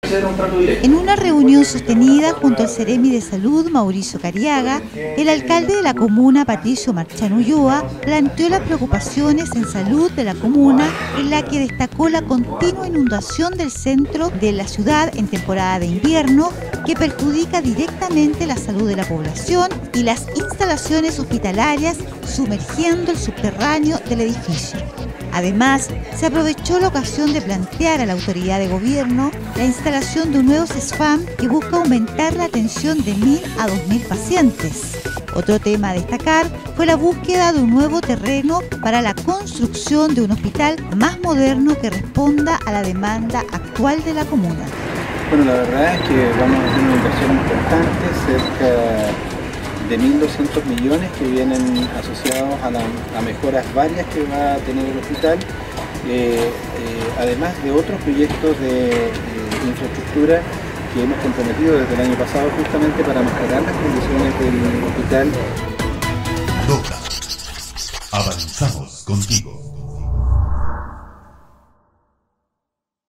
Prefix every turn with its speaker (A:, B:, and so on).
A: En una reunión sostenida junto al Seremi de Salud, Mauricio Cariaga, el alcalde de la comuna, Patricio Marchán Ulloa, planteó las preocupaciones en salud de la comuna, en la que destacó la continua inundación del centro de la ciudad en temporada de invierno, que perjudica directamente la salud de la población y las instalaciones hospitalarias, sumergiendo el subterráneo del edificio. Además, se aprovechó la ocasión de plantear a la autoridad de gobierno la instalación de un nuevo CESFAM que busca aumentar la atención de 1.000 a 2.000 pacientes. Otro tema a destacar fue la búsqueda de un nuevo terreno para la construcción de un hospital más moderno que responda a la demanda actual de la comuna.
B: Bueno, la verdad es que vamos a hacer una inversión importante, cerca de 1.200 millones que vienen asociados a mejoras varias que va a tener el hospital, además de otros proyectos de infraestructura que hemos comprometido desde el año pasado justamente para mejorar las condiciones del hospital.
C: Loca. Avanzamos contigo.